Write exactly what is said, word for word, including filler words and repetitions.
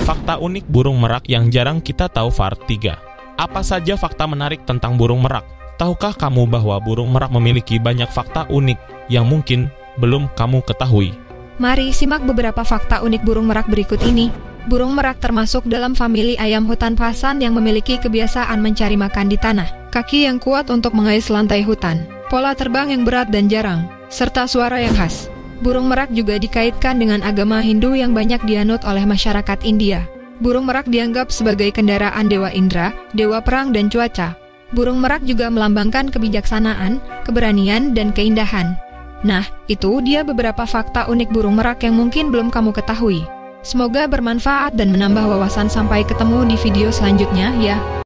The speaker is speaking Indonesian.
Fakta unik burung merak yang jarang kita tahu part tiga. Apa saja fakta menarik tentang burung merak? Tahukah kamu bahwa burung merak memiliki banyak fakta unik yang mungkin belum kamu ketahui? Mari simak beberapa fakta unik burung merak berikut ini. Burung merak termasuk dalam famili ayam hutan pasan yang memiliki kebiasaan mencari makan di tanah. Kaki yang kuat untuk mengais lantai hutan, pola terbang yang berat dan jarang, serta suara yang khas. Burung merak juga dikaitkan dengan agama Hindu yang banyak dianut oleh masyarakat India. Burung merak dianggap sebagai kendaraan Dewa Indra, Dewa Perang dan Cuaca. Burung merak juga melambangkan kebijaksanaan, keberanian, dan keindahan. Nah, itu dia beberapa fakta unik burung merak yang mungkin belum kamu ketahui. Semoga bermanfaat dan menambah wawasan. Sampai ketemu di video selanjutnya ya.